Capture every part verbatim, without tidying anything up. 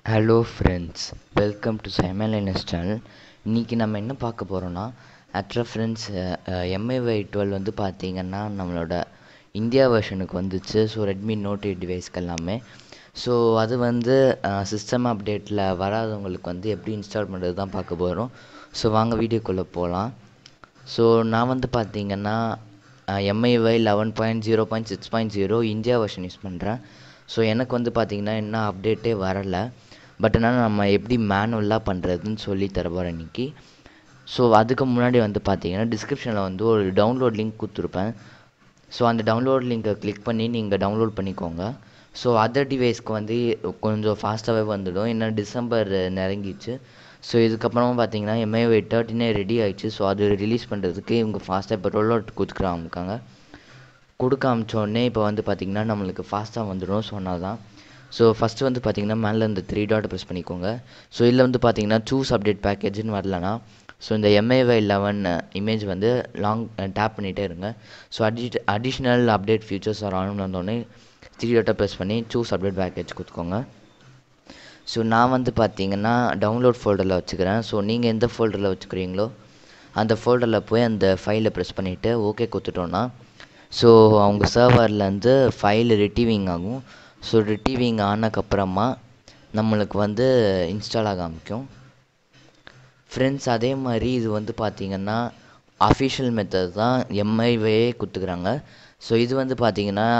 Hello friends, welcome to Linus channel. இன்றைக்கி நம்ம என்ன பார்க்க போகிறோன்னா, ஆக்சுவலாக ஃப்ரெண்ட்ஸ் எம்ஐவை டுவெல் வந்து பார்த்திங்கன்னா நம்மளோட இந்தியா வெர்ஷனுக்கு வந்துச்சு. ஸோ ரெட்மி நோட் எயிட் டிவைஸ்க்கு எல்லாமே. ஸோ அது வந்து சிஸ்டம் அப்டேட்டில் வராதவங்களுக்கு வந்து எப்படி இன்ஸ்டால் பண்ணுறது தான் பார்க்க போகிறோம். ஸோ வாங்க வீடியோக்குள்ளே போகலாம். ஸோ நான் வந்து பார்த்திங்கன்னா MIUI eleven point zero point six point zero India version use பண்ணுறேன். ஸோ எனக்கு வந்து பார்த்திங்கன்னா என்ன அப்டேட்டே வரலை. பட் ஆனால் நம்ம எப்படி மேனுவலாக பண்ணுறதுன்னு சொல்லி தர போகிறேன் இன்றைக்கி. ஸோ அதுக்கு முன்னாடி வந்து பார்த்திங்கன்னா டிஸ்கிரிப்ஷனில் வந்து ஒரு டவுன்லோட் லிங்க் கொடுத்துருப்பேன். ஸோ அந்த டவுன்லோட் லிங்கை கிளிக் பண்ணி நீங்கள் டவுன்லோட் பண்ணிக்கோங்க. ஸோ அதர் டிவைஸ்க்கு வந்து கொஞ்சம் ஃபாஸ்ட்டாகவே வந்துடும். ஏன்னா டிசம்பர் நெருங்கிச்சு. ஸோ இதுக்கப்புறமா பார்த்தீங்கன்னா எம்ஐவை தேர்ட்டினே ரெடி ஆகிடுச்சு. ஸோ அது ரிலீஸ் பண்ணுறதுக்கு இவங்க ஃபாஸ்ட்டாக இப்போ ரோல் அவுட் கொடுத்துக்கிறாங்க. கொடுக்க அமிச்சோடனே இப்போ வந்து பார்த்திங்கன்னா நம்மளுக்கு ஃபாஸ்ட்டாக வந்துடும். ஸோ அதனால தான். ஸோ ஃபஸ்ட்டு வந்து பார்த்திங்கன்னா மேலே இந்த த்ரீ டாட் ப்ரெஸ் பண்ணிக்கோங்க. ஸோ இதில் வந்து பார்த்திங்கன்னா சூஸ் அப்டேட் பேக்கேஜ்னு வரலனா, ஸோ இந்த எம்ஐவை லெவன் இமேஜ் வந்து லாங் டேப் பண்ணிகிட்டே இருங்க. ஸோ அடி additional update features are on வந்தோடனே த்ரீ டாட்டை ப்ரெஸ் பண்ணி சூஸ் அப்டேட் பேக்கேஜ் கொடுத்துக்கோங்க. ஸோ நான் வந்து பார்த்திங்கன்னா டவுன்லோட் ஃபோல்டரில் வச்சுக்கிறேன். ஸோ நீங்கள் எந்த ஃபோல்டரில் வச்சுக்கிறீங்களோ அந்த ஃபோல்டரில் போய் அந்த ஃபைலை ப்ரெஸ் பண்ணிவிட்டு ஓகே கொடுத்துட்டோன்னா, ஸோ அவங்க சர்வர்லேருந்து ஃபைல் ரிட்ரீவிங் ஆகும். ஸோ ரிட்ரீவிங் ஆனதுக்கப்புறமா நம்மளுக்கு வந்து இன்ஸ்டால் ஆக ஆரம்பிக்கும். ஃப்ரெண்ட்ஸ் அதே மாதிரி இது வந்து பார்த்திங்கன்னா அஃபிஷியல் மெத்தட் தான் எம்ஐவையே கொடுத்துக்கிறாங்க. ஸோ இது வந்து பார்த்திங்கன்னா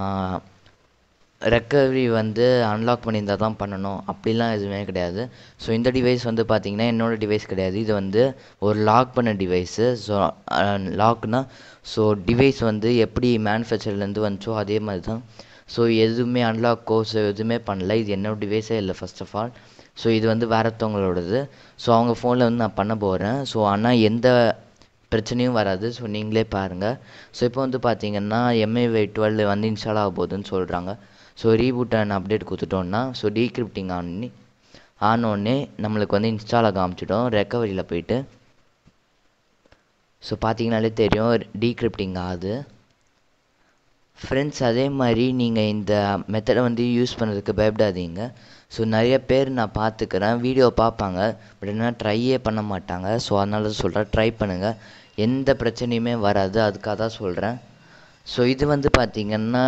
ரெக்கவரி வந்து அன்லாக் பண்ணியிருந்தால் தான் பண்ணணும் அப்படிலாம் எதுவுமே கிடையாது. ஸோ இந்த டிவைஸ் வந்து பார்த்திங்கன்னா என்னோடய டிவைஸ் கிடையாது. இது வந்து ஒரு லாக் பண்ண டிவைஸு. ஸோ லாக்னால் ஸோ டிவைஸ் வந்து எப்படி மேனுஃபேக்சர்லேருந்து வந்துச்சோ அதே மாதிரி தான். ஸோ எதுவுமே அன்லாக் கோர்ஸ் எதுவுமே பண்ணல. இது என்னோட டிவைஸே இல்லை ஃபர்ஸ்ட் ஆஃப் ஆல். ஸோ இது வந்து வேறத்தவங்களோடது. ஸோ அவங்க ஃபோனில் வந்து நான் பண்ண போகிறேன். ஸோ ஆனால் எந்த பிரச்சனையும் வராது. ஸோ நீங்களே பாருங்கள். ஸோ இப்போ வந்து பார்த்திங்கன்னா எம்ஐவை டுவெல் வந்து இன்ஸ்டால் ஆக போகுதுன்னு சொல்கிறாங்க. ஸோ ரீபூட் அண்ட் அப்டேட் கொடுத்துட்டோன்னா ஸோ டீக்ரிப்டிங் ஆனி ஆனோடனே நம்மளுக்கு வந்து இன்ஸ்டால் ஆக ஆரம்பிச்சிட்டோம். ரெக்கவரியில் போயிட்டு ஸோ பார்த்தீங்கனாலே தெரியும் டீக்ரிப்டிங் ஆகுது. ஃப்ரெண்ட்ஸ் அதே மாதிரி நீங்கள் இந்த மெத்தடை வந்து யூஸ் பண்ணுறதுக்கு பயப்படாதீங்க. ஸோ நிறைய பேர் நான் பார்த்துக்கிறேன், வீடியோ பார்ப்பாங்க, பட் என்ன ட்ரையே பண்ண மாட்டாங்க. ஸோ அதனால தான் சொல்கிறேன், ட்ரை பண்ணுங்கள், எந்த பிரச்சனையுமே வராது. அதுக்காக தான் சொல்கிறேன். ஸோ இது வந்து பார்த்திங்கன்னா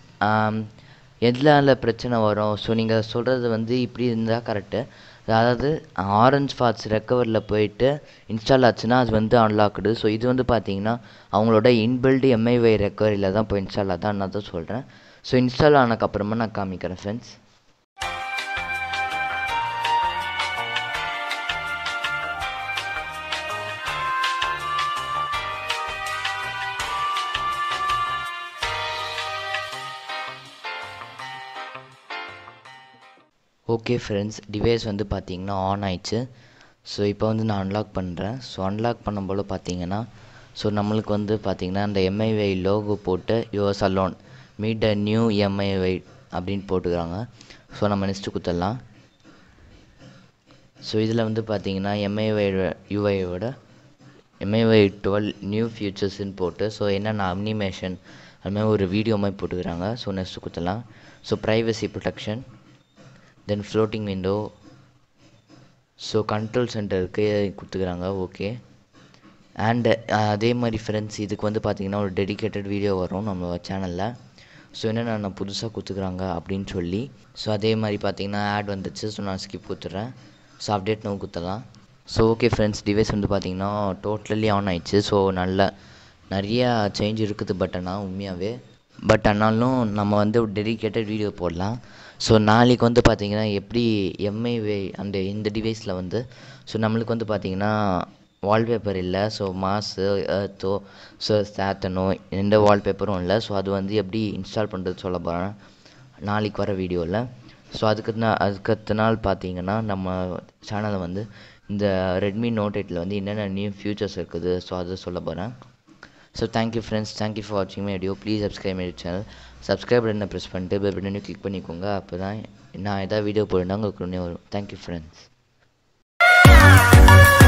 எதனால பிரச்சனை வரும், ஸோ நீங்கள் சொல்கிறது வந்து இப்படி இருந்தால் கரெக்டு. அதாவது ஆரஞ்ச் ஃபாட்ஸ் ரெக்கவரியில் போயிட்டு இன்ஸ்டால் ஆச்சுன்னா அது வந்து அன்லாக்டு. ஸோ இது வந்து பார்த்திங்கன்னா அவங்களோட இன்பில்டு எம்ஐவை ரெக்கவரியில் தான் போய் இன்ஸ்டால் ஆகுதான் நான் தான் சொல்கிறேன். ஸோ இன்ஸ்டால் ஆனதுக்கப்புறமா நான் காமிக்கிறேன் ஃப்ரெண்ட்ஸ். ஓகே ஃப்ரெண்ட்ஸ், டிவைஸ் வந்து பார்த்திங்கன்னா ஆன் ஆயிடுச்சு. ஸோ இப்போ வந்து நான் அன்லாக் பண்ணுறேன். ஸோ அன்லாக் பண்ணும்போது பார்த்திங்கன்னா ஸோ நம்மளுக்கு வந்து பார்த்திங்கன்னா அந்த எம்ஐவை லோகோ போட்டு yours alone meet a new MIUI அப்படின்னு போட்டுக்கிறாங்க. ஸோ நம்ம நெக்ஸ்ட்டு கொடுத்துடலாம். ஸோ இதில் வந்து பார்த்திங்கன்னா எம்ஐவை யூஐயோட எம்ஐவை டுவெல் நியூ ஃபியூச்சர்ஸ்ன்னு போட்டு ஸோ என்னென்ன அனிமேஷன் அதுமாதிரி ஒரு வீடியோ மாதிரி போட்டுக்கிறாங்க. ஸோ நெக்ஸ்ட்டு கொடுத்துடலாம். So privacy protection, then floating window, so control சென்டருக்கு கொடுத்துக்கிறாங்க. ஓகே. அண்டு அதே மாதிரி ஃப்ரெண்ட்ஸ் இதுக்கு வந்து பார்த்திங்கன்னா ஒரு டெடிக்கேட்டட் வீடியோ வரும் நம்ம சேனலில். ஸோ என்னென்ன நான் புதுசாக கொடுத்துக்கிறாங்க அப்படின்னு சொல்லி. ஸோ அதே மாதிரி பார்த்திங்கன்னா ஆட் வந்துச்சு. ஸோ நான் ஸ்கிப் கொடுத்துட்றேன். ஸோ அப்டேட் நோ கொடுத்துடலாம். ஸோ ஓகே ஃப்ரெண்ட்ஸ், டிவைஸ் வந்து பார்த்திங்கன்னா டோட்டலி ஆன் ஆயிடுச்சு. ஸோ நல்ல நிறையா சேஞ்ச் இருக்குது. பட் ஆனால் உண்மையாகவே பட் ஆனாலும் நம்ம வந்து ஒரு டெடிக்கேட்டட் வீடியோ போடலாம். ஸோ நாளைக்கு வந்து பார்த்திங்கன்னா எப்படி எம்ஐவை அந்த இந்த டிவைஸில் வந்து ஸோ நம்மளுக்கு வந்து பார்த்திங்கன்னா வால்பேப்பர் இல்லை. ஸோ மாஸு ஏர்த்தோ ஸோ சேத்தனோ எந்த வால்பேப்பரும் இல்லை. ஸோ அது வந்து எப்படி இன்ஸ்டால் பண்ணுறது சொல்ல போகிறேன் நாளைக்கு வர வீடியோவில். ஸோ அதுக்கு நான் அதுக்கடுத்த நாள் பார்த்திங்கன்னா நம்ம சேனலில் வந்து இந்த ரெட்மி நோட் எயிட்டில் வந்து என்னென்ன நியூ ஃபியூச்சர்ஸ் இருக்குது ஸோ அதை சொல்ல போகிறேன். So thank you friends, thank you for வாட்சிங் my video. Please subscribe my channel. Subscribe பட்டனை ப்ரெஸ் பண்ணிட்டு பெல் பட்டனை கிளிக் பண்ணிக்கோங்க. அப்போ தான் நான் எதாவது வீடியோ போடுறேன்னா உங்களுக்கு உடனே வரும். Thank you friends.